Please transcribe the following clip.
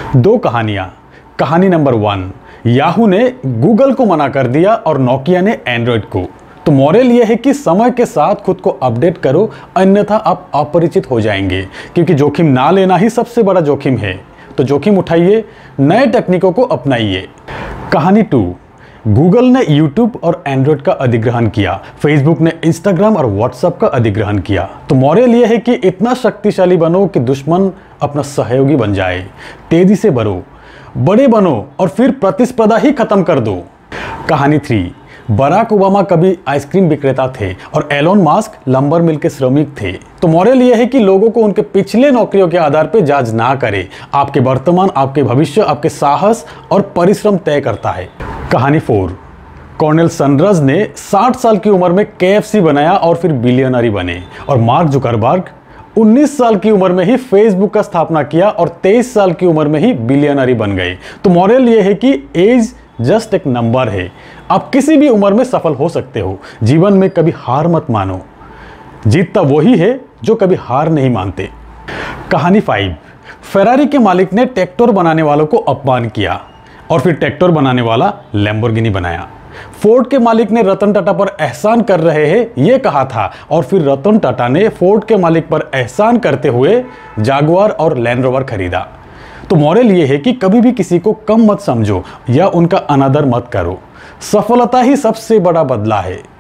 दो कहानियां। कहानी नंबर 1, याहू ने गूगल को मना कर दिया और नोकिया ने एंड्रॉयड को। तो मॉरल यह है कि समय के साथ खुद को अपडेट करो, अन्यथा आप अपरिचित हो जाएंगे, क्योंकि जोखिम ना लेना ही सबसे बड़ा जोखिम है। तो जोखिम उठाइए, नए तकनीकों को अपनाइए। कहानी 2, गूगल ने यूट्यूब और एंड्रॉयड का अधिग्रहण किया, फेसबुक ने इंस्टाग्राम और व्हाट्सएप का अधिग्रहण किया। तो मॉरल यह है कि इतना शक्तिशाली बनो कि दुश्मन अपना सहयोगी बन जाए। तेजी से बढ़ो, बड़े बनो और फिर प्रतिस्पर्धा ही खत्म कर दो। कहानी 3, बराक ओबामा कभी आइसक्रीम विक्रेता थे और एलोन मास्क लंबर मिल के श्रमिक थे। तो मॉरल यह है कि लोगों को उनके पिछले नौकरियों के आधार पर जज ना करें। आपके वर्तमान, आपके भविष्य, आपके साहस और परिश्रम तय करता है। कहानी 4, कॉर्नेल सैंडर्स ने 60 साल की उम्र में KFC बनाया और फिर बिलियनरी बने। और मार्क जुकरबर्ग 19 साल की उम्र में ही फेसबुक का स्थापना किया और 23 साल की उम्र में ही बिलियनरी बन गए। तो मॉरल ये है कि एज जस्ट एक नंबर है। आप किसी भी उम्र में सफल हो सकते हो। जीवन में कभी हार मत मानो, जीतता वही है जो कभी हार नहीं मानते। कहानी 5, फेरारी के मालिक ने ट्रैक्टर बनाने वालों को अपमान किया और फिर ट्रैक्टर बनाने वाला लैम्बोर्गिनी बनाया। फोर्ड के मालिक ने रतन टाटा पर एहसान कर रहे हैं ये कहा था, और फिर रतन टाटा ने फोर्ड के मालिक पर एहसान करते हुए जागुआर और लैंड रोवर खरीदा। तो मॉरल ये है कि कभी भी किसी को कम मत समझो या उनका अनादर मत करो। सफलता ही सबसे बड़ा बदला है।